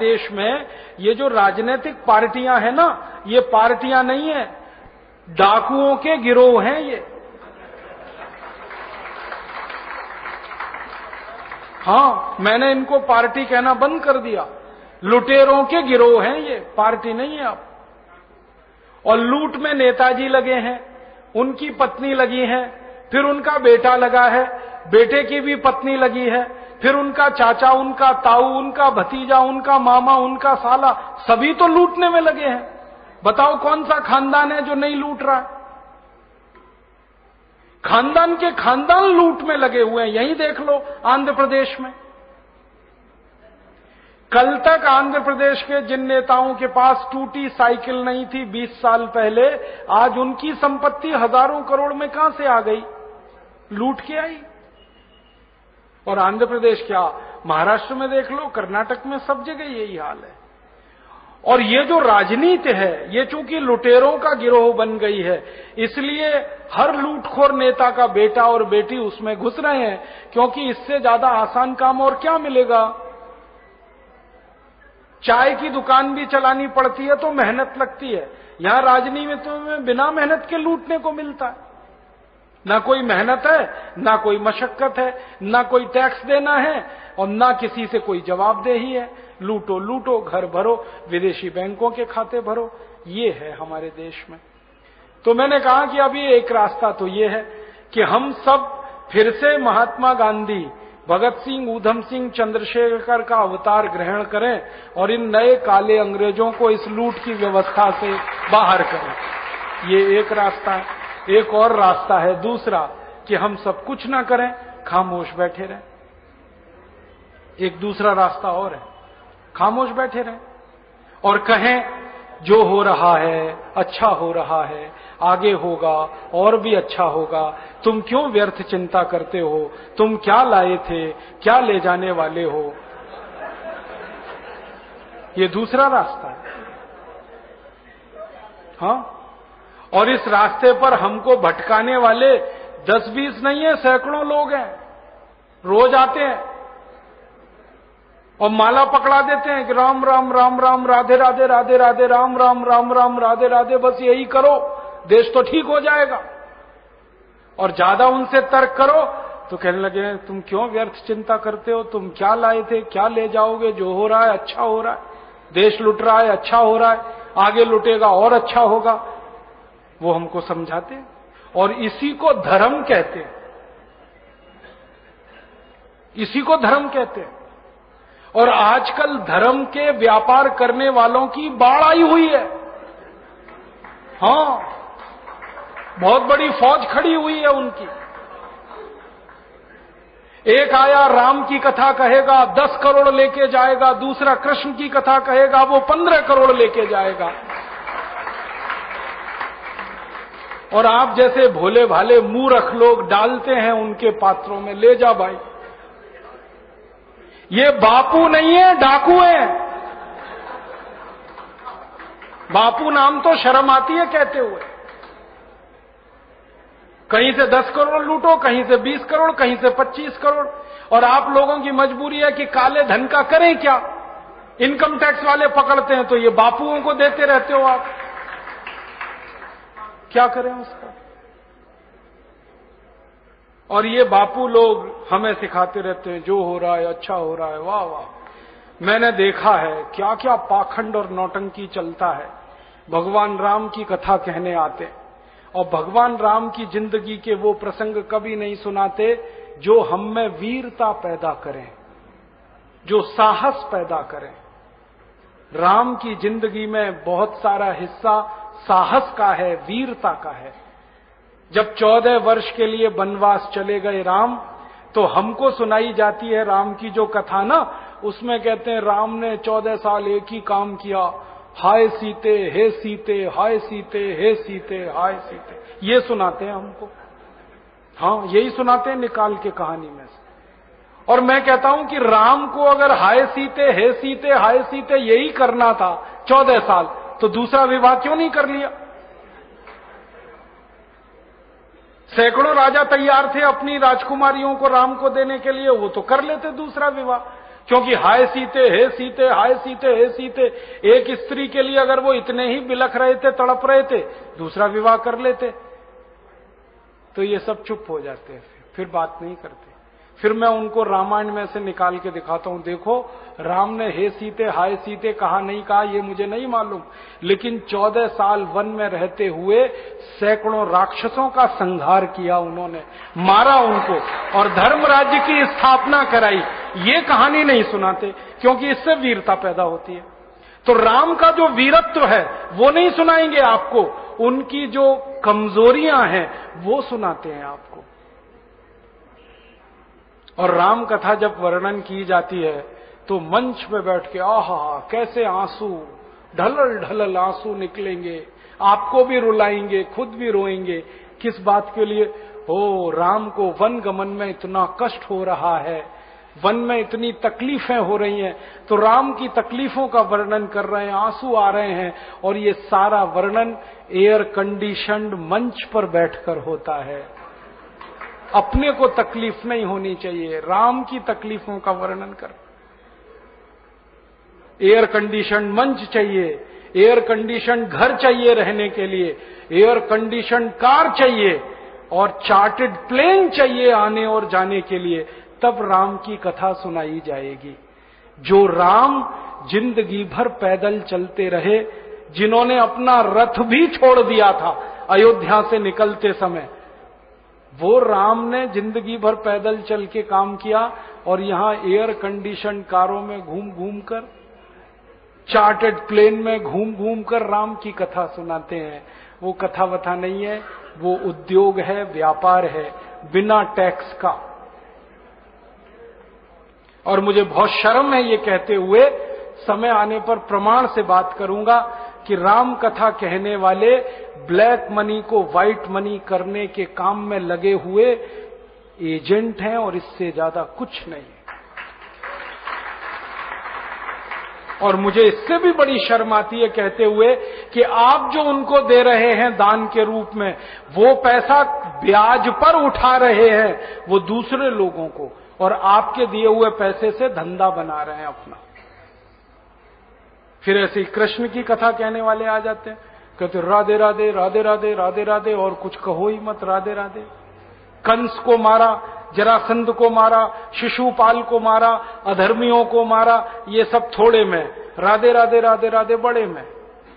देश में ये जो राजनीतिक पार्टियां हैं ना, ये पार्टियां नहीं है, डाकुओं के गिरोह हैं ये। हाँ, मैंने इनको पार्टी कहना बंद कर दिया। लुटेरों के गिरोह हैं ये, पार्टी नहीं है आप। और लूट में नेताजी लगे हैं, उनकी पत्नी लगी है, फिर उनका बेटा लगा है, बेटे की भी पत्नी लगी है, फिर उनका चाचा, उनका ताऊ, उनका भतीजा, उनका मामा, उनका साला, सभी तो लूटने में लगे हैं। बताओ कौन सा खानदान है जो नहीं लूट रहा है? खानदान के खानदान लूट में लगे हुए हैं। यही देख लो आंध्र प्रदेश में। कल तक आंध्र प्रदेश के जिन नेताओं के पास टूटी साइकिल नहीं थी 20 साल पहले, आज उनकी संपत्ति हजारों करोड़ में कहां से आ गई? लूट के आई। और आंध्र प्रदेश क्या, महाराष्ट्र में देख लो, कर्नाटक में, सब जगह यही हाल है। और ये जो राजनीति है, ये चूंकि लुटेरों का गिरोह बन गई है, इसलिए हर लूटखोर नेता का बेटा और बेटी उसमें घुस रहे हैं, क्योंकि इससे ज्यादा आसान काम और क्या मिलेगा? चाय की दुकान भी चलानी पड़ती है तो मेहनत लगती है, यहां राजनीति में बिना मेहनत के लूटने को मिलता है। ना कोई मेहनत है, ना कोई मशक्कत है, ना कोई टैक्स देना है, और ना किसी से कोई जवाबदेही है। लूटो लूटो, घर भरो, विदेशी बैंकों के खाते भरो, ये है हमारे देश में। तो मैंने कहा कि अभी एक रास्ता तो ये है कि हम सब फिर से महात्मा गांधी, भगत सिंह, ऊधम सिंह, चंद्रशेखर का अवतार ग्रहण करें और इन नए काले अंग्रेजों को इस लूट की व्यवस्था से बाहर करें। ये एक रास्ता है। एक और रास्ता है दूसरा, कि हम सब कुछ ना करें, खामोश बैठे रहें। एक दूसरा रास्ता और है, खामोश बैठे रहें और कहें जो हो रहा है अच्छा हो रहा है, आगे होगा और भी अच्छा होगा, तुम क्यों व्यर्थ चिंता करते हो, तुम क्या लाए थे, क्या ले जाने वाले हो। ये दूसरा रास्ता है। हाँ, और इस रास्ते पर हमको भटकाने वाले 10-20 नहीं है, सैकड़ों लोग हैं, रोज आते हैं और माला पकड़ा देते हैं कि राम राम राम राम, राधे राधे राधे राधे, राम राम राम राम, राधे राधे, बस यही करो, देश तो ठीक हो जाएगा। और ज्यादा उनसे तर्क करो तो कहने लगे तुम क्यों व्यर्थ चिंता करते हो, तुम क्या लाए थे, क्या ले जाओगे, जो हो रहा है अच्छा हो रहा है, देश लुट रहा है अच्छा हो रहा है, आगे लुटेगा और अच्छा होगा। वो हमको समझाते हैं और इसी को धर्म कहते हैं, इसी को धर्म कहते हैं। और आजकल धर्म के व्यापार करने वालों की बाढ़ आई हुई है। हाँ, बहुत बड़ी फौज खड़ी हुई है उनकी। एक आया राम की कथा कहेगा 10 करोड़ लेके जाएगा, दूसरा कृष्ण की कथा कहेगा वो 15 करोड़ लेके जाएगा। और आप जैसे भोले भाले मूर्ख लोग डालते हैं उनके पात्रों में, ले जा भाई। ये बापू नहीं है, डाकू है। बापू नाम तो शर्म आती है कहते हुए। कहीं से 10 करोड़ लूटो, कहीं से 20 करोड़, कहीं से 25 करोड़। और आप लोगों की मजबूरी है कि काले धन का करें क्या? इनकम टैक्स वाले पकड़ते हैं तो ये बापुओं को देते रहते हो आप, क्या करें उसका? और ये बापू लोग हमें सिखाते रहते हैं जो हो रहा है अच्छा हो रहा है। वाह वाह, मैंने देखा है क्या क्या पाखंड और नौटंकी चलता है। भगवान राम की कथा कहने आते और भगवान राम की जिंदगी के वो प्रसंग कभी नहीं सुनाते जो हम में वीरता पैदा करें, जो साहस पैदा करें। राम की जिंदगी में बहुत सारा हिस्सा साहस का है, वीरता का है। जब 14 वर्ष के लिए वनवास चले गए राम, तो हमको सुनाई जाती है राम की जो कथा ना, उसमें कहते हैं राम ने 14 साल एक ही काम किया, हाय सीते हे सीते, हाय सीते हे सीते, हाय सीते, ये सुनाते हैं हमको। हाँ, यही सुनाते हैं निकाल के कहानी में से। और मैं कहता हूं कि राम को अगर हाय सीते हे सीते हाय सीते यही करना था 14 साल, तो दूसरा विवाह क्यों नहीं कर लिया? सैकड़ों राजा तैयार थे अपनी राजकुमारियों को राम को देने के लिए, वो तो कर लेते दूसरा विवाह। क्योंकि हाय सीते, हे सीते, हाय सीते, हे सीते, एक स्त्री के लिए अगर वो इतने ही बिलख रहे थे, तड़प रहे थे, दूसरा विवाह कर लेते। तो ये सब चुप हो जाते हैं, फिर बात नहीं करते। फिर मैं उनको रामायण में से निकाल के दिखाता हूं, देखो राम ने हे सीते, हाय सीते कहा नहीं कहा ये मुझे नहीं मालूम, लेकिन 14 साल वन में रहते हुए सैकड़ों राक्षसों का संहार किया उन्होंने, मारा उनको और धर्म राज्य की स्थापना कराई। ये कहानी नहीं सुनाते क्योंकि इससे वीरता पैदा होती है। तो राम का जो वीरत्व है वो नहीं सुनाएंगे आपको, उनकी जो कमजोरियां हैं वो सुनाते हैं आपको। और राम कथा जब वर्णन की जाती है तो मंच पे बैठ के आहा कैसे आंसू, ढलल ढलल आंसू निकलेंगे, आपको भी रुलाएंगे, खुद भी रोएंगे। किस बात के लिए? हो राम को वन गमन में इतना कष्ट हो रहा है, वन में इतनी तकलीफें हो रही हैं, तो राम की तकलीफों का वर्णन कर रहे हैं, आंसू आ रहे हैं, और ये सारा वर्णन एयर कंडीशन्ड मंच पर बैठकर होता है। अपने को तकलीफ नहीं होनी चाहिए, राम की तकलीफों का वर्णन कर। एयर कंडीशन मंच चाहिए, एयर कंडीशन घर चाहिए रहने के लिए, एयर कंडीशन कार चाहिए और चार्टर्ड प्लेन चाहिए आने और जाने के लिए, तब राम की कथा सुनाई जाएगी। जो राम जिंदगी भर पैदल चलते रहे, जिन्होंने अपना रथ भी छोड़ दिया था अयोध्या से निकलते समय, वो राम ने जिंदगी भर पैदल चल के काम किया और यहां एयर कंडीशन कारों में घूम घूम कर, चार्टर्ड प्लेन में घूम घूम कर राम की कथा सुनाते हैं। वो कथा वथा नहीं है, वो उद्योग है, व्यापार है, बिना टैक्स का। और मुझे बहुत शर्म है ये कहते हुए, समय आने पर प्रमाण से बात करूंगा कि राम कथा कहने वाले ब्लैक मनी को व्हाइट मनी करने के काम में लगे हुए एजेंट हैं और इससे ज्यादा कुछ नहीं। और मुझे इससे भी बड़ी शर्म आती है कहते हुए कि आप जो उनको दे रहे हैं दान के रूप में, वो पैसा ब्याज पर उठा रहे हैं वो दूसरे लोगों को, और आपके दिए हुए पैसे से धंधा बना रहे हैं अपना। फिर ऐसे ही कृष्ण की कथा कहने वाले आ जाते हैं, कहते राधे राधे राधे राधे राधे राधे, और कुछ कहो ही मत, राधे राधे। कंस को मारा, जरासंध को मारा, शिशुपाल को मारा, अधर्मियों को मारा, ये सब थोड़े में, राधे राधे राधे राधे बड़े में।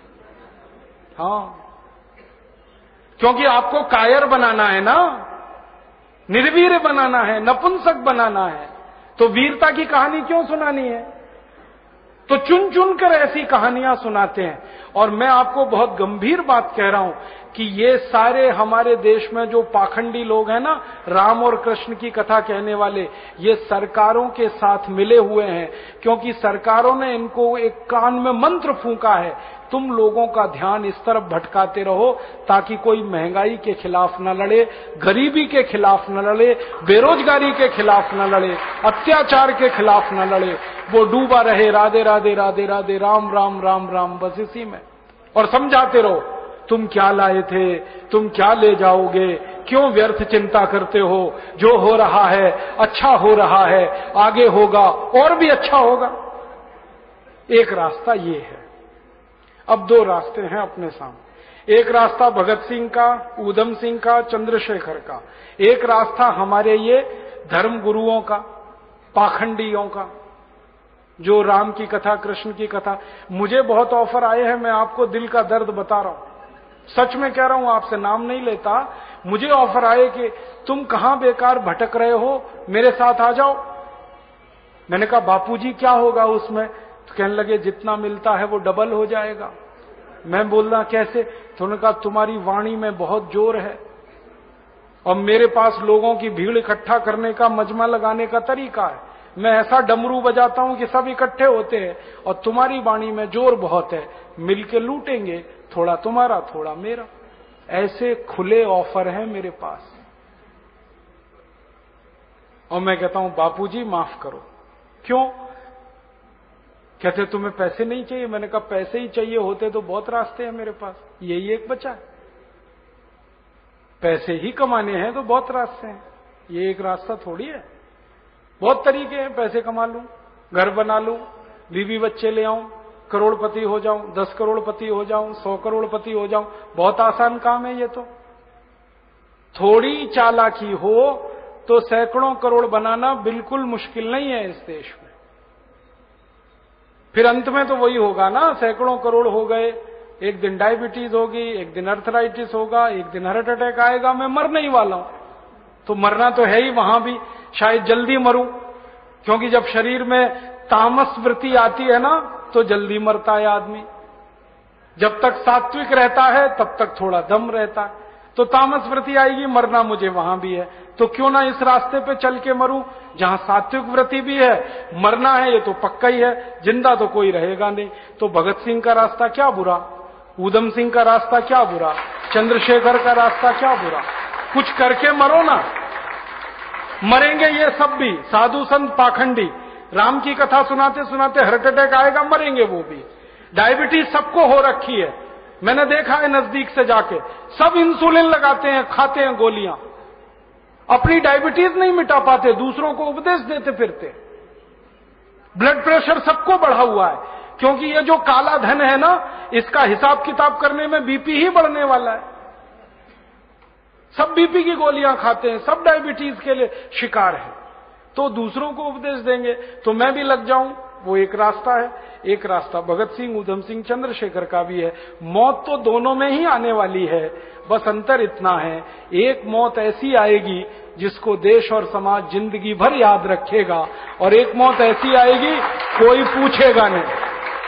हाँ, क्योंकि आपको कायर बनाना है ना, निर्वीर बनाना है, नपुंसक बनाना है, तो वीरता की कहानी क्यों सुनानी है? तो चुन चुन कर ऐसी कहानियां सुनाते हैं। और मैं आपको बहुत गंभीर बात कह रहा हूं कि ये सारे हमारे देश में जो पाखंडी लोग हैं ना, राम और कृष्ण की कथा कहने वाले, ये सरकारों के साथ मिले हुए हैं, क्योंकि सरकारों ने इनको एक कान में मंत्र फूंका है, तुम लोगों का ध्यान इस तरफ भटकाते रहो ताकि कोई महंगाई के खिलाफ न लड़े, गरीबी के खिलाफ न लड़े, बेरोजगारी के खिलाफ न लड़े, अत्याचार के खिलाफ न लड़े, वो डूबा रहे राधे राधे राधे राधे राम राम राम राम, बस इसी में। और समझाते रहो, तुम क्या लाए थे, तुम क्या ले जाओगे, क्यों व्यर्थ चिंता करते हो, जो हो रहा है अच्छा हो रहा है, आगे होगा और भी अच्छा होगा। एक रास्ता ये है। अब दो रास्ते हैं अपने सामने, एक रास्ता भगत सिंह का, ऊधम सिंह का, चंद्रशेखर का, एक रास्ता हमारे ये धर्म गुरुओं का, पाखंडियों का, जो राम की कथा, कृष्ण की कथा। मुझे बहुत ऑफर आए हैं, मैं आपको दिल का दर्द बता रहा हूं, सच में कह रहा हूं, आपसे नाम नहीं लेता। मुझे ऑफर आए कि तुम कहां बेकार भटक रहे हो, मेरे साथ आ जाओ। मैंने कहा बापूजी क्या होगा उसमें? तो कहने लगे जितना मिलता है वो डबल हो जाएगा। मैं बोलना कैसे? तो उन्होंने कहा तुम्हारी वाणी में बहुत जोर है और मेरे पास लोगों की भीड़ इकट्ठा करने का, मजमा लगाने का तरीका है। मैं ऐसा डमरू बजाता हूं कि सब इकट्ठे होते हैं, और तुम्हारी वाणी में जोर बहुत है, मिलके लूटेंगे, थोड़ा तुम्हारा थोड़ा मेरा। ऐसे खुले ऑफर हैं मेरे पास। और मैं कहता हूं बापूजी माफ करो। क्यों? कहते तुम्हें पैसे नहीं चाहिए? मैंने कहा पैसे ही चाहिए होते तो बहुत रास्ते हैं मेरे पास, यही एक बचा है। पैसे ही कमाने हैं तो बहुत रास्ते हैं, ये एक रास्ता थोड़ी है, बहुत तरीके हैं पैसे कमा लूं। घर बना लूं, बीवी बच्चे ले आऊं, करोड़पति हो जाऊं, 10 करोड़पति हो जाऊं, 100 करोड़पति हो जाऊं, बहुत आसान काम है ये तो। थोड़ी चालाकी हो तो सैकड़ों करोड़ बनाना बिल्कुल मुश्किल नहीं है इस देश में। फिर अंत में तो वही होगा ना, सैकड़ों करोड़ हो गए, एक दिन डायबिटीज होगी, एक दिन अर्थराइटिस होगा, एक दिन हार्ट अटैक आएगा, मैं मरने ही वाला हूं। तो मरना तो है ही, वहां भी शायद जल्दी मरूं, क्योंकि जब शरीर में तामस वृत्ति आती है ना तो जल्दी मरता है आदमी। जब तक सात्विक रहता है तब तक थोड़ा दम रहता है, तो तामस वृत्ति आएगी, मरना मुझे वहां भी है, तो क्यों ना इस रास्ते पे चल के मरूं जहां सात्विक वृत्ति भी है, मरना है ये तो पक्का ही है, जिंदा तो कोई रहेगा नहीं। तो भगत सिंह का रास्ता क्या बुरा, ऊधम सिंह का रास्ता क्या बुरा, चंद्रशेखर का रास्ता क्या बुरा, कुछ करके मरो ना। मरेंगे ये सब भी, साधु संत पाखंडी, राम की कथा सुनाते सुनाते हार्ट अटैक आएगा, मरेंगे वो भी। डायबिटीज सबको हो रखी है, मैंने देखा है नजदीक से जाके, सब इंसुलिन लगाते हैं, खाते हैं गोलियां, अपनी डायबिटीज नहीं मिटा पाते, दूसरों को उपदेश देते फिरते। ब्लड प्रेशर सबको बढ़ा हुआ है, क्योंकि ये जो काला धन है ना, इसका हिसाब किताब करने में बीपी ही बढ़ने वाला है। सब बीपी की गोलियां खाते हैं, सब डायबिटीज के लिए शिकार है, तो दूसरों को उपदेश देंगे तो मैं भी लग जाऊं, वो एक रास्ता है। एक रास्ता भगत सिंह, ऊधम सिंह, चंद्रशेखर का भी है। मौत तो दोनों में ही आने वाली है, बस अंतर इतना है, एक मौत ऐसी आएगी जिसको देश और समाज जिंदगी भर याद रखेगा, और एक मौत ऐसी आएगी कोई पूछेगा नहीं।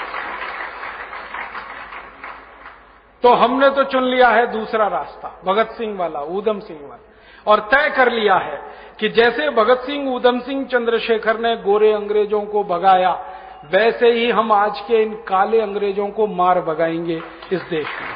तो हमने तो चुन लिया है दूसरा रास्ता, भगत सिंह वाला, ऊधम सिंह वाला, और तय कर लिया है कि जैसे भगत सिंह, ऊधम सिंह, चंद्रशेखर ने गोरे अंग्रेजों को भगाया, वैसे ही हम आज के इन काले अंग्रेजों को मार भगाएंगे इस देश में।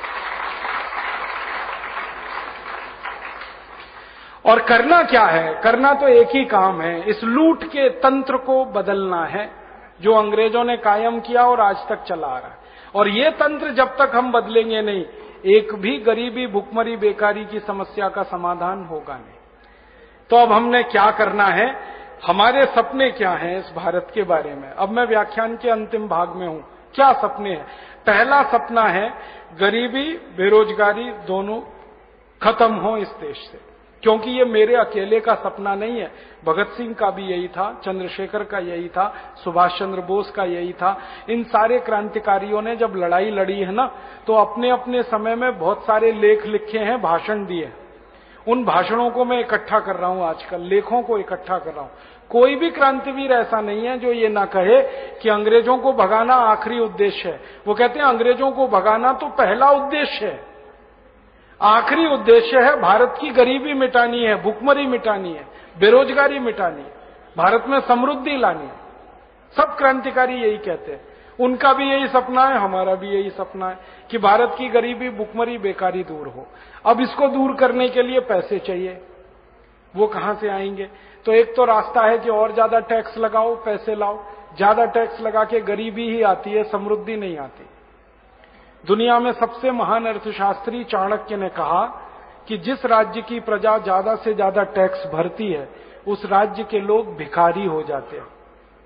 और करना क्या है, करना तो एक ही काम है, इस लूट के तंत्र को बदलना है जो अंग्रेजों ने कायम किया और आज तक चला आ रहा है। और ये तंत्र जब तक हम बदलेंगे नहीं, एक भी गरीबी, भुखमरी, बेकारी की समस्या का समाधान होगा नहीं। तो अब हमने क्या करना है, हमारे सपने क्या हैं इस भारत के बारे में। अब मैं व्याख्यान के अंतिम भाग में हूं। क्या सपने हैं? पहला सपना है गरीबी, बेरोजगारी दोनों खत्म हो इस देश से, क्योंकि ये मेरे अकेले का सपना नहीं है, भगत सिंह का भी यही था, चंद्रशेखर का यही था, सुभाष चंद्र बोस का यही था। इन सारे क्रांतिकारियों ने जब लड़ाई लड़ी है ना, तो अपने अपने समय में बहुत सारे लेख लिखे हैं, भाषण दिए। उन भाषणों को मैं इकट्ठा कर रहा हूं आजकल, लेखों को इकट्ठा कर रहा हूं। कोई भी क्रांतिवीर ऐसा नहीं है जो ये ना कहे कि अंग्रेजों को भगाना आखिरी उद्देश्य है। वो कहते हैं अंग्रेजों को भगाना तो पहला उद्देश्य है, आखिरी उद्देश्य है भारत की गरीबी मिटानी है, भुखमरी मिटानी है, बेरोजगारी मिटानी है, भारत में समृद्धि लानी है। सब क्रांतिकारी यही कहते हैं, उनका भी यही सपना है, हमारा भी यही सपना है कि भारत की गरीबी, भुखमरी, बेकारी दूर हो। अब इसको दूर करने के लिए पैसे चाहिए, वो कहां से आएंगे? तो एक तो रास्ता है कि और ज्यादा टैक्स लगाओ, पैसे लाओ। ज्यादा टैक्स लगा के गरीबी ही आती है, समृद्धि नहीं आती। दुनिया में सबसे महान अर्थशास्त्री चाणक्य ने कहा कि जिस राज्य की प्रजा ज्यादा से ज्यादा टैक्स भरती है, उस राज्य के लोग भिखारी हो जाते हैं।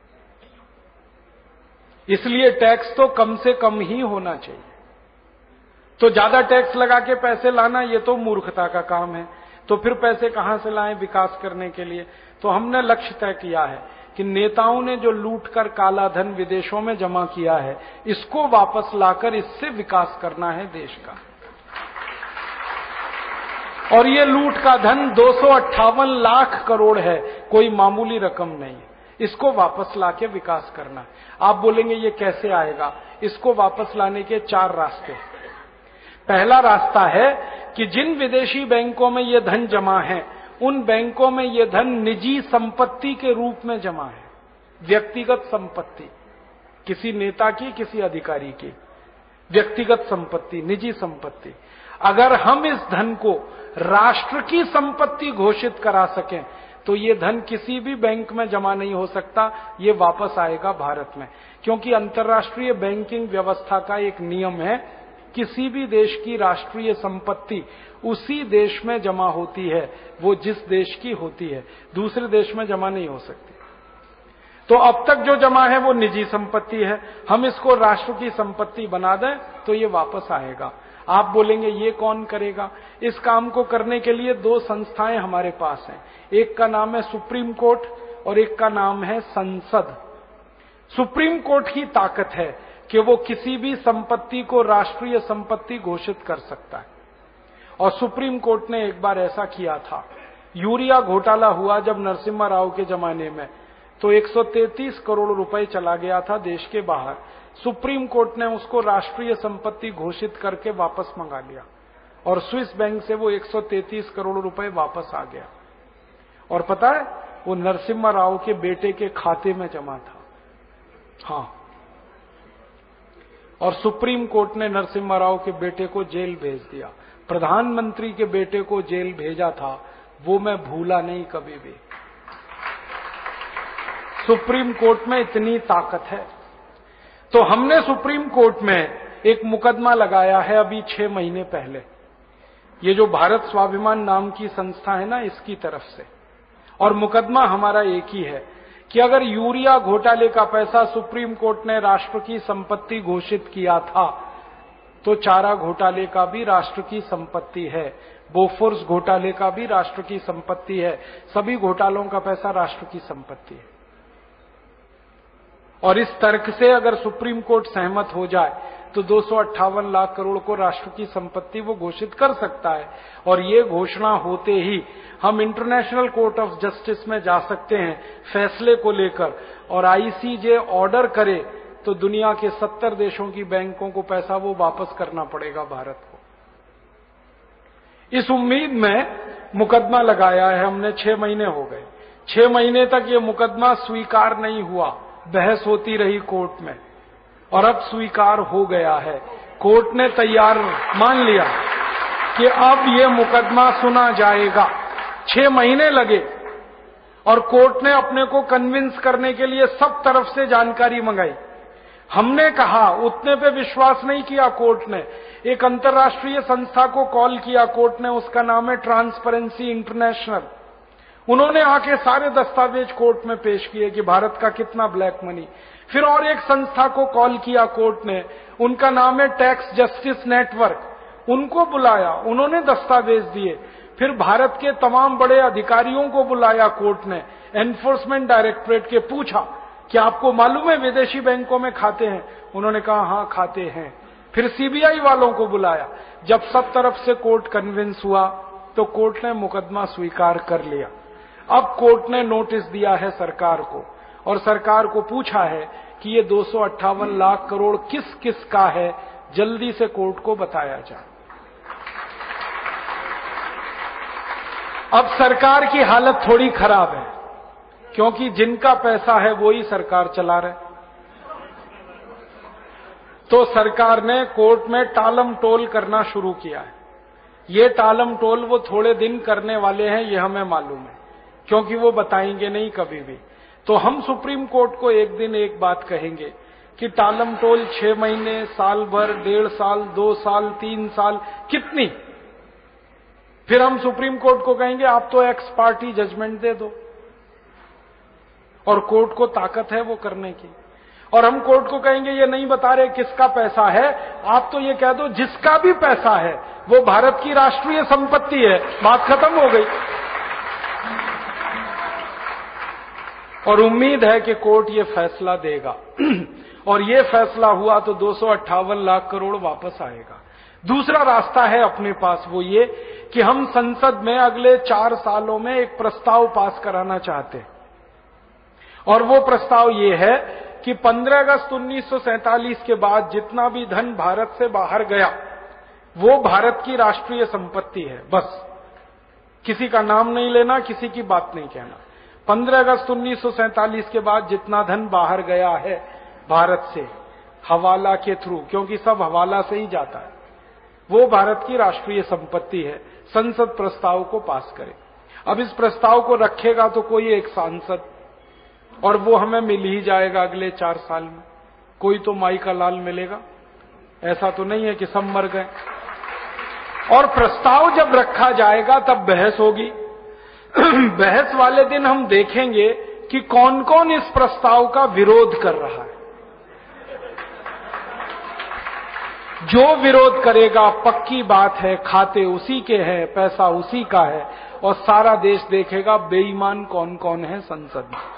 इसलिए टैक्स तो कम से कम ही होना चाहिए। तो ज्यादा टैक्स लगा के पैसे लाना ये तो मूर्खता का काम है। तो फिर पैसे कहां से लाएं विकास करने के लिए? तो हमने लक्ष्य तय किया है कि नेताओं ने जो लूट कर काला धन विदेशों में जमा किया है, इसको वापस लाकर इससे विकास करना है देश का। और ये लूट का धन 258 लाख करोड़ है, कोई मामूली रकम नहीं है। इसको वापस लाके विकास करना है। आप बोलेंगे ये कैसे आएगा? इसको वापस लाने के 4 रास्ते। पहला रास्ता है कि जिन विदेशी बैंकों में ये धन जमा है, उन बैंकों में ये धन निजी संपत्ति के रूप में जमा है, व्यक्तिगत संपत्ति, किसी नेता की, किसी अधिकारी की व्यक्तिगत संपत्ति, निजी संपत्ति। अगर हम इस धन को राष्ट्र की संपत्ति घोषित करा सकें तो ये धन किसी भी बैंक में जमा नहीं हो सकता, ये वापस आएगा भारत में। क्योंकि अंतर्राष्ट्रीय बैंकिंग व्यवस्था का एक नियम है, किसी भी देश की राष्ट्रीय संपत्ति उसी देश में जमा होती है, वो जिस देश की होती है, दूसरे देश में जमा नहीं हो सकती। तो अब तक जो जमा है वो निजी संपत्ति है, हम इसको राष्ट्र की संपत्ति बना दें तो ये वापस आएगा। आप बोलेंगे ये कौन करेगा? इस काम को करने के लिए दो संस्थाएं हमारे पास हैं, एक का नाम है सुप्रीम कोर्ट और एक का नाम है संसद। सुप्रीम कोर्ट की ताकत है कि वो किसी भी संपत्ति को राष्ट्रीय संपत्ति घोषित कर सकता है, और सुप्रीम कोर्ट ने एक बार ऐसा किया था। यूरिया घोटाला हुआ जब नरसिम्हा राव के जमाने में, तो 133 करोड़ रुपए चला गया था देश के बाहर। सुप्रीम कोर्ट ने उसको राष्ट्रीय संपत्ति घोषित करके वापस मंगा लिया, और स्विस बैंक से वो 133 करोड़ रुपए वापस आ गया। और पता है, वो नरसिम्हा राव के बेटे के खाते में जमा था। हाँ, और सुप्रीम कोर्ट ने नरसिम्हा राव के बेटे को जेल भेज दिया। प्रधानमंत्री के बेटे को जेल भेजा था, वो मैं भूला नहीं कभी भी। सुप्रीम कोर्ट में इतनी ताकत है। तो हमने सुप्रीम कोर्ट में एक मुकदमा लगाया है अभी 6 महीने पहले, ये जो भारत स्वाभिमान नाम की संस्था है ना, इसकी तरफ से। और मुकदमा हमारा एक ही है कि अगर यूरिया घोटाले का पैसा सुप्रीम कोर्ट ने राष्ट्र की संपत्ति घोषित किया था, तो चारा घोटाले का भी राष्ट्र की संपत्ति है, बोफोर्स घोटाले का भी राष्ट्र की संपत्ति है, सभी घोटालों का पैसा राष्ट्र की संपत्ति है। और इस तर्क से अगर सुप्रीम कोर्ट सहमत हो जाए तो 258 लाख करोड़ को राष्ट्र की संपत्ति वो घोषित कर सकता है। और ये घोषणा होते ही हम इंटरनेशनल कोर्ट ऑफ जस्टिस में जा सकते हैं फैसले को लेकर, और आईसीजे ऑर्डर करे तो दुनिया के 70 देशों की बैंकों को पैसा वो वापस करना पड़ेगा भारत को। इस उम्मीद में मुकदमा लगाया है हमने। 6 महीने हो गए, 6 महीने तक ये मुकदमा स्वीकार नहीं हुआ, बहस होती रही कोर्ट में, और अब स्वीकार हो गया है। कोर्ट ने तैयार मान लिया कि अब ये मुकदमा सुना जाएगा। 6 महीने लगे, और कोर्ट ने अपने को कन्विंस करने के लिए सब तरफ से जानकारी मंगाई। हमने कहा, उतने पे विश्वास नहीं किया कोर्ट ने। एक अंतर्राष्ट्रीय संस्था को कॉल किया कोर्ट ने, उसका नाम है ट्रांसपेरेंसी इंटरनेशनल। उन्होंने आके सारे दस्तावेज कोर्ट में पेश किए कि भारत का कितना ब्लैक मनी। फिर और एक संस्था को कॉल किया कोर्ट ने, उनका नाम है टैक्स जस्टिस नेटवर्क। उनको बुलाया, उन्होंने दस्तावेज दिए। फिर भारत के तमाम बड़े अधिकारियों को बुलाया कोर्ट ने, एनफोर्समेंट डायरेक्टरेट के, पूछा कि आपको मालूम है विदेशी बैंकों में खाते हैं? उन्होंने कहा हाँ खाते हैं। फिर सीबीआई वालों को बुलाया। जब सब तरफ से कोर्ट कन्विंस हुआ तो कोर्ट ने मुकदमा स्वीकार कर लिया। अब कोर्ट ने नोटिस दिया है सरकार को, और सरकार को पूछा है कि ये 258 लाख करोड़ किस किस का है, जल्दी से कोर्ट को बताया जाए। अब सरकार की हालत थोड़ी खराब है, क्योंकि जिनका पैसा है वो ही सरकार चला रहे। तो सरकार ने कोर्ट में टालम टोल करना शुरू किया है। ये टालम टोल वो थोड़े दिन करने वाले हैं, ये हमें मालूम है, क्योंकि वो बताएंगे नहीं कभी भी। तो हम सुप्रीम कोर्ट को एक दिन एक बात कहेंगे कि टालम टोल 6 महीने, साल भर, 1.5 साल, 2 साल, 3 साल, कितनी? फिर हम सुप्रीम कोर्ट को कहेंगे आप तो एक्स पार्टी जजमेंट दे दो, और कोर्ट को ताकत है वो करने की। और हम कोर्ट को कहेंगे ये नहीं बता रहे किसका पैसा है, आप तो ये कह दो जिसका भी पैसा है वो भारत की राष्ट्रीय संपत्ति है, बात खत्म हो गई। और उम्मीद है कि कोर्ट ये फैसला देगा, और ये फैसला हुआ तो 258 लाख करोड़ वापस आएगा। दूसरा रास्ता है अपने पास, वो ये कि हम संसद में अगले 4 सालों में एक प्रस्ताव पास कराना चाहते हैं, और वो प्रस्ताव ये है कि 15 अगस्त 1947 के बाद जितना भी धन भारत से बाहर गया वो भारत की राष्ट्रीय संपत्ति है। बस किसी का नाम नहीं लेना, किसी की बात नहीं कहना। 15 अगस्त 1947 के बाद जितना धन बाहर गया है भारत से हवाला के थ्रू, क्योंकि सब हवाला से ही जाता है, वो भारत की राष्ट्रीय संपत्ति है। संसद प्रस्ताव को पास करे। अब इस प्रस्ताव को रखेगा तो कोई एक सांसद, और वो हमें मिल ही जाएगा अगले 4 साल में। कोई तो माई का लाल मिलेगा, ऐसा तो नहीं है कि सब मर गए। और प्रस्ताव जब रखा जाएगा तब बहस होगी। बहस वाले दिन हम देखेंगे कि कौन कौन इस प्रस्ताव का विरोध कर रहा है। जो विरोध करेगा पक्की बात है खाते उसी के हैं, पैसा उसी का है, और सारा देश देखेगा बेईमान कौन कौन है संसद में।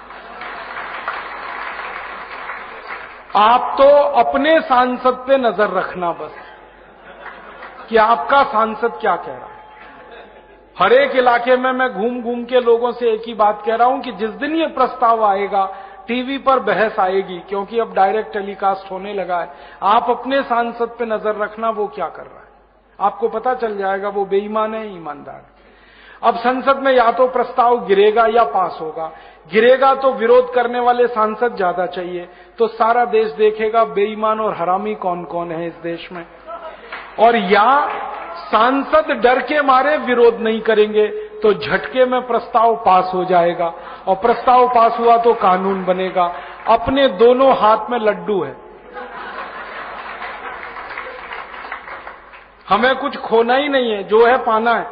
आप तो अपने सांसद पे नजर रखना बस, कि आपका सांसद क्या कह रहा है। हर एक इलाके में मैं घूम घूम के लोगों से एक ही बात कह रहा हूं कि जिस दिन ये प्रस्ताव आएगा टीवी पर बहस आएगी, क्योंकि अब डायरेक्ट टेलीकास्ट होने लगा है। आप अपने सांसद पे नजर रखना वो क्या कर रहा है, आपको पता चल जाएगा वो बेईमान है ईमानदार है। अब संसद में या तो प्रस्ताव गिरेगा या पास होगा। गिरेगा तो विरोध करने वाले सांसद ज्यादा चाहिए, तो सारा देश देखेगा बेईमान और हरामी कौन कौन है इस देश में। और या सांसद डर के मारे विरोध नहीं करेंगे तो झटके में प्रस्ताव पास हो जाएगा, और प्रस्ताव पास हुआ तो कानून बनेगा। अपने दोनों हाथ में लड्डू है, हमें कुछ खोना ही नहीं है, जो है पाना है।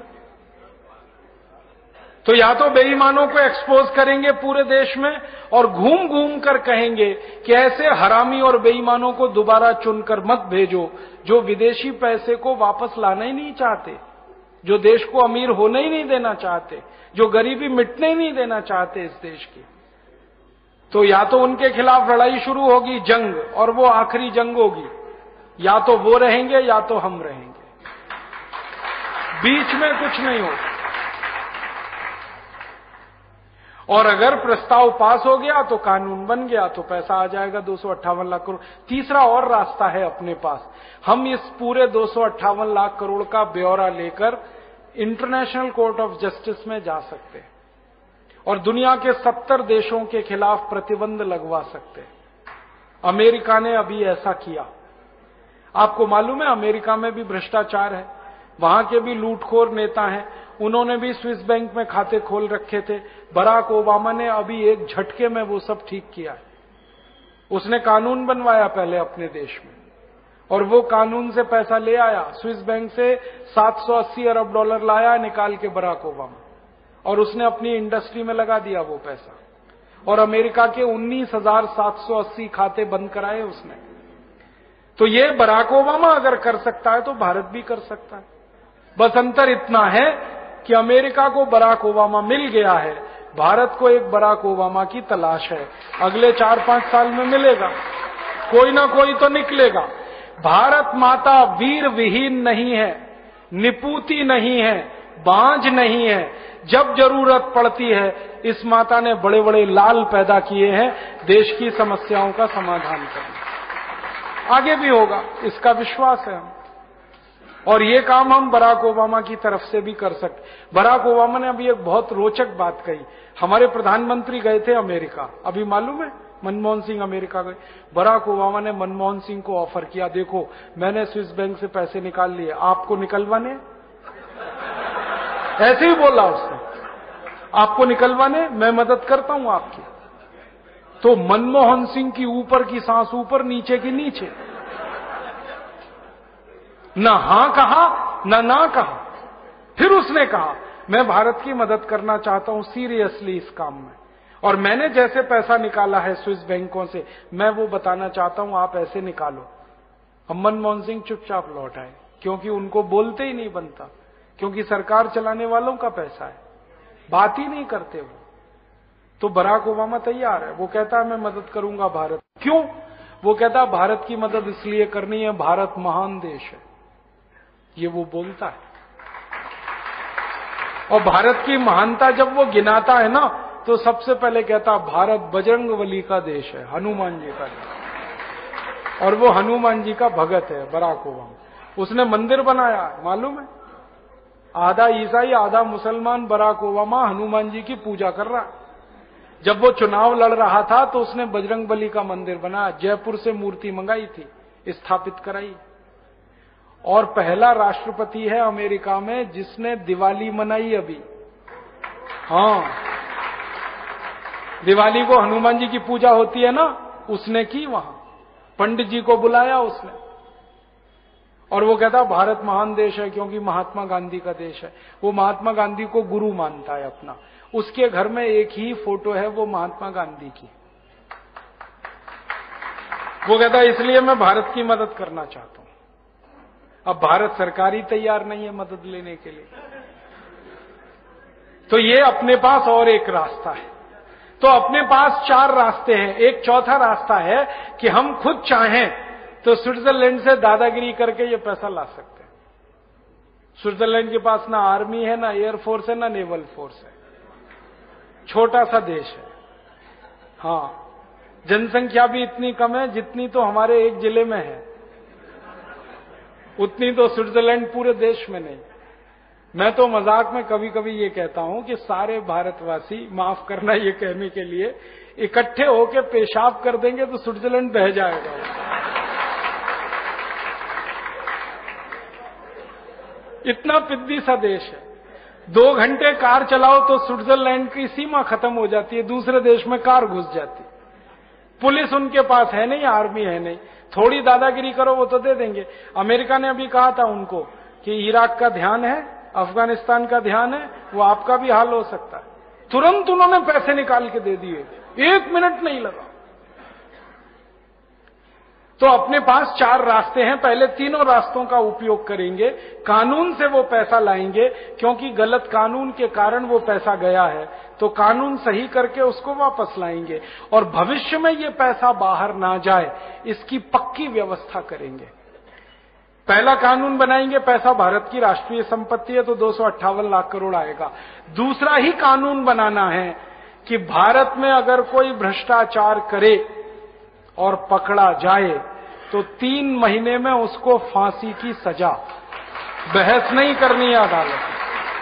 तो या तो बेईमानों को एक्सपोज करेंगे पूरे देश में, और घूम घूम कर कहेंगे कि ऐसे हरामी और बेईमानों को दोबारा चुनकर मत भेजो, जो विदेशी पैसे को वापस लाना ही नहीं चाहते, जो देश को अमीर होने ही नहीं देना चाहते, जो गरीबी मिटने ही नहीं देना चाहते इस देश की। तो या तो उनके खिलाफ लड़ाई शुरू होगी, जंग, और वो आखिरी जंग होगी। या तो वो रहेंगे या तो हम रहेंगे, बीच में कुछ नहीं होगा। और अगर प्रस्ताव पास हो गया तो कानून बन गया, तो पैसा आ जाएगा 258 लाख करोड़। तीसरा और रास्ता है अपने पास, हम इस पूरे 258 लाख करोड़ का ब्यौरा लेकर इंटरनेशनल कोर्ट ऑफ जस्टिस में जा सकते हैं और दुनिया के 70 देशों के खिलाफ प्रतिबंध लगवा सकते हैं। अमेरिका ने अभी ऐसा किया। आपको मालूम है अमेरिका में भी भ्रष्टाचार है, वहां के भी लूटखोर नेता हैं, उन्होंने भी स्विस बैंक में खाते खोल रखे थे। बराक ओबामा ने अभी एक झटके में वो सब ठीक किया है। उसने कानून बनवाया पहले अपने देश में, और वो कानून से पैसा ले आया, स्विस बैंक से 780 अरब डॉलर लाया निकाल के बराक ओबामा, और उसने अपनी इंडस्ट्री में लगा दिया वो पैसा, और अमेरिका के 19,780 खाते बंद कराए उसने। तो ये बराक ओबामा अगर कर सकता है तो भारत भी कर सकता है। बस अंतर इतना है कि अमेरिका को बराक ओबामा मिल गया है, भारत को एक बराक ओबामा की तलाश है। अगले 4-5 साल में मिलेगा, कोई ना कोई तो निकलेगा। भारत माता वीर विहीन नहीं है, निपूती नहीं है, बांझ नहीं है। जब जरूरत पड़ती है इस माता ने बड़े बड़े लाल पैदा किए हैं देश की समस्याओं का समाधान करने। आगे भी होगा, इसका विश्वास है हम। और ये काम हम बराक ओबामा की तरफ से भी कर सकते। बराक ओबामा ने अभी एक बहुत रोचक बात कही। हमारे प्रधानमंत्री गए थे अमेरिका, अभी मालूम है मनमोहन सिंह अमेरिका गए। बराक ओबामा ने मनमोहन सिंह को ऑफर किया, देखो मैंने स्विस बैंक से पैसे निकाल लिए, आपको निकलवाने? ऐसे ही बोला उसने, आपको निकलवाने, मैं मदद करता हूं आपकी। तो मनमोहन सिंह की ऊपर की सांस ऊपर, नीचे की नीचे, ना हां कहा ना कहा। फिर उसने कहा मैं भारत की मदद करना चाहता हूं सीरियसली इस काम में, और मैंने जैसे पैसा निकाला है स्विस बैंकों से मैं वो बताना चाहता हूं, आप ऐसे निकालो। अब मनमोहन सिंह चुपचाप लौट आए, क्योंकि उनको बोलते ही नहीं बनता, क्योंकि सरकार चलाने वालों का पैसा है, बात ही नहीं करते वो। तो बराक ओबामा तैयार है, वो कहता है मैं मदद करूंगा भारत। क्यों? वो कहता है भारत की मदद इसलिए करनी है, भारत महान देश है, ये वो बोलता है। और भारत की महानता जब वो गिनाता है ना, तो सबसे पहले कहता भारत बजरंगबली का देश है, हनुमान जी का देश, और वो हनुमान जी का भगत है बराक ओबामा। उसने मंदिर बनाया, मालूम है, आधा ईसाई आधा मुसलमान बराक ओबामा हनुमान जी की पूजा कर रहा है। जब वो चुनाव लड़ रहा था तो उसने बजरंगबली का मंदिर बनाया, जयपुर से मूर्ति मंगाई थी, स्थापित कराई, और पहला राष्ट्रपति है अमेरिका में जिसने दिवाली मनाई अभी। हाँ, दिवाली को हनुमान जी की पूजा होती है ना, उसने की वहां, पंडित जी को बुलाया उसने। और वो कहता भारत महान देश है क्योंकि महात्मा गांधी का देश है। वो महात्मा गांधी को गुरु मानता है अपना, उसके घर में एक ही फोटो है, वो महात्मा गांधी की। वो कहता है इसलिए मैं भारत की मदद करना चाहता हूं। अब भारत सरकार ही तैयार नहीं है मदद लेने के लिए। तो ये अपने पास और एक रास्ता है। तो अपने पास 4 रास्ते हैं। एक चौथा रास्ता है कि हम खुद चाहें तो स्विट्जरलैंड से दादागिरी करके ये पैसा ला सकते हैं। स्विट्जरलैंड के पास ना आर्मी है, ना एयरफोर्स है, ना नेवल फोर्स है, छोटा सा देश है। हाँ, जनसंख्या भी इतनी कम है जितनी तो हमारे एक जिले में है, उतनी तो स्विट्जरलैंड पूरे देश में नहीं। मैं तो मजाक में कभी कभी ये कहता हूं कि सारे भारतवासी, माफ करना ये कहने के लिए, इकट्ठे होकर पेशाब कर देंगे तो स्विट्जरलैंड बह जाएगा। इतना पिद्दी सा देश है। 2 घंटे कार चलाओ तो स्विट्जरलैंड की सीमा खत्म हो जाती है, दूसरे देश में कार घुस जाती है। पुलिस उनके पास है नहीं, आर्मी है नहीं, थोड़ी दादागिरी करो वो तो दे देंगे। अमेरिका ने अभी कहा था उनको कि इराक का ध्यान है, अफगानिस्तान का ध्यान है, वो आपका भी हाल हो सकता है। तुरंत उन्होंने पैसे निकाल के दे दिए, 1 मिनट नहीं लगा। तो अपने पास 4 रास्ते हैं। पहले तीनों रास्तों का उपयोग करेंगे। कानून से वो पैसा लाएंगे, क्योंकि गलत कानून के कारण वो पैसा गया है, तो कानून सही करके उसको वापस लाएंगे और भविष्य में ये पैसा बाहर ना जाए इसकी पक्की व्यवस्था करेंगे। पहला कानून बनाएंगे, पैसा भारत की राष्ट्रीय संपत्ति है तो 258 लाख करोड़ आएगा। दूसरा ही कानून बनाना है कि भारत में अगर कोई भ्रष्टाचार करे और पकड़ा जाए तो 3 महीने में उसको फांसी की सजा, बहस नहीं करनी है अदालत में।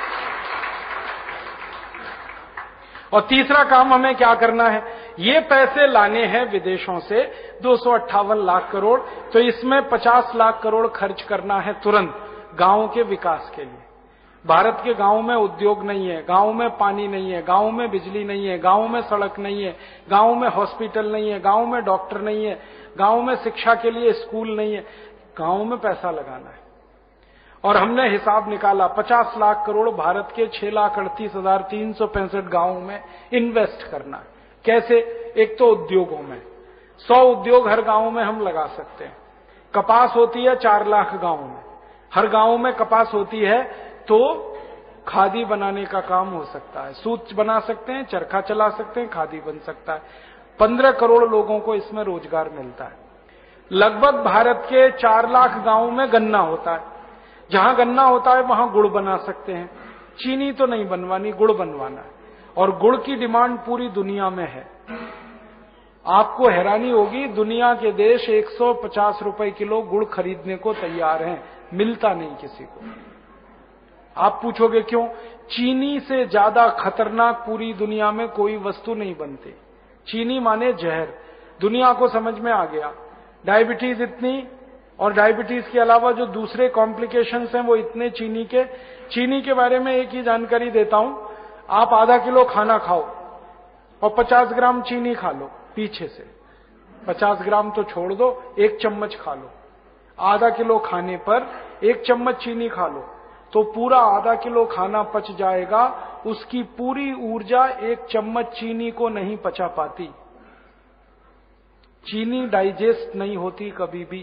और तीसरा काम हमें क्या करना है, ये पैसे लाने हैं विदेशों से 258 लाख करोड़, तो इसमें 50 लाख करोड़ खर्च करना है तुरंत गांवों के विकास के लिए। भारत के गांव में उद्योग नहीं है, गांव में पानी नहीं है, गांव में बिजली नहीं है, गांव में सड़क नहीं है, गांव में हॉस्पिटल नहीं है, गांव में डॉक्टर नहीं है, गांव में शिक्षा के लिए स्कूल नहीं है। गांव में पैसा लगाना है। और हमने हिसाब निकाला, 50 लाख करोड़ भारत के 6,38,365 गांवों में इन्वेस्ट करना है। कैसे? एक तो उद्योगों में 100 उद्योग हर गांव में हम लगा सकते हैं। कपास होती है 4 लाख गांव में, हर गांव में कपास होती है तो खादी बनाने का काम हो सकता है, सूत बना सकते हैं, चरखा चला सकते हैं, खादी बन सकता है। 15 करोड़ लोगों को इसमें रोजगार मिलता है। लगभग भारत के 4 लाख गांवों में गन्ना होता है। जहां गन्ना होता है वहां गुड़ बना सकते हैं। चीनी तो नहीं बनवानी, गुड़ बनवाना है। और गुड़ की डिमांड पूरी दुनिया में है। आपको हैरानी होगी, दुनिया के देश 150 रुपए किलो गुड़ खरीदने को तैयार हैं, मिलता नहीं किसी को। आप पूछोगे क्यों? चीनी से ज्यादा खतरनाक पूरी दुनिया में कोई वस्तु नहीं बनती। चीनी माने जहर, दुनिया को समझ में आ गया। डायबिटीज इतनी, और डायबिटीज के अलावा जो दूसरे कॉम्प्लिकेशंस हैं वो इतने चीनी के बारे में एक ही जानकारी देता हूं। आप आधा किलो खाना खाओ और 50 ग्राम चीनी खा लो पीछे से, 50 ग्राम तो छोड़ दो, 1 चम्मच खा लो। आधा किलो खाने पर 1 चम्मच चीनी खा लो तो पूरा आधा किलो खाना पच जाएगा। उसकी पूरी ऊर्जा 1 चम्मच चीनी को नहीं पचा पाती। चीनी डाइजेस्ट नहीं होती कभी भी।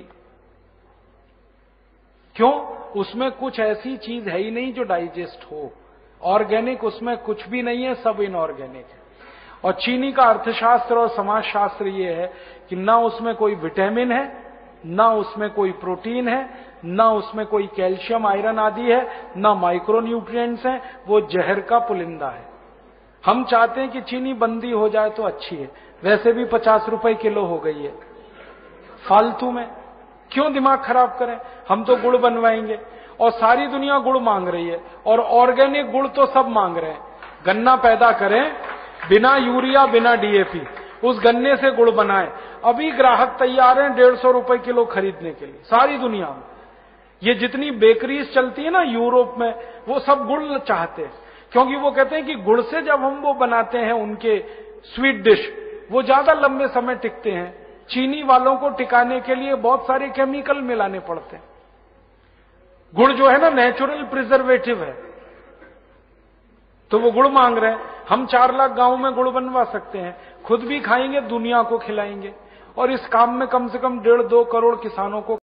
क्यों? उसमें कुछ ऐसी चीज है ही नहीं जो डाइजेस्ट हो। ऑर्गेनिक उसमें कुछ भी नहीं है, सब इनऑर्गेनिक है। और चीनी का अर्थशास्त्र और समाजशास्त्र ये है कि ना उसमें कोई विटामिन है, ना उसमें कोई प्रोटीन है, ना उसमें कोई कैल्शियम आयरन आदि है, ना माइक्रोन्यूट्रिएंट्स हैं। वो जहर का पुलिंदा है। हम चाहते हैं कि चीनी बंदी हो जाए तो अच्छी है, वैसे भी 50 रुपए किलो हो गई है फालतू में। क्यों दिमाग खराब करें? हम तो गुड़ बनवाएंगे और सारी दुनिया गुड़ मांग रही है, और ऑर्गेनिक गुड़ तो सब मांग रहे हैं। गन्ना पैदा करें बिना यूरिया, बिना डीएपी, उस गन्ने से गुड़ बनाएं। अभी ग्राहक तैयार हैं 150 रुपए किलो खरीदने के लिए सारी दुनिया में। ये जितनी बेकरीज चलती है ना यूरोप में, वो सब गुड़ चाहते हैं, क्योंकि वो कहते हैं कि गुड़ से जब हम वो बनाते हैं उनके स्वीट डिश, वो ज्यादा लंबे समय टिकते हैं। चीनी वालों को टिकाने के लिए बहुत सारे केमिकल मिलाने पड़ते हैं। गुड़ जो है ना नेचुरल प्रिजर्वेटिव है, तो वो गुड़ मांग रहे हैं। हम 4 लाख गांव में गुड़ बनवा सकते हैं, खुद भी खाएंगे, दुनिया को खिलाएंगे, और इस काम में कम से कम 1.5-2 करोड़ किसानों को